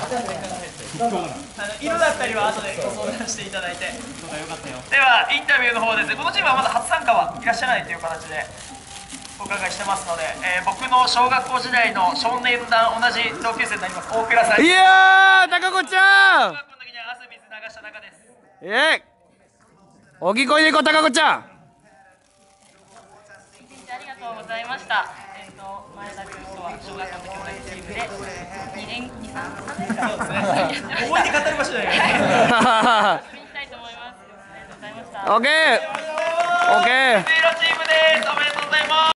色だったりは後でご相談していただいて。ではインタビューの方ですね、このチームはまだ初参加はいらっしゃらないという形でお伺いしてますので、僕の小学校時代の少年団同じ同級生になります大倉さん。 いやー、高子ちゃん。 小学校の時に汗水流した中です。 おぎこいでいこう、高子ちゃん。 ありがとうございました。前田君とは小学校の兄弟チームで2年、2、3年間。 そうですね。思い出語りましょうね。 遊びに行きたいと思います。ありがとうございました。 オッケー。オッケー。 水色チームです。おめでとうございます。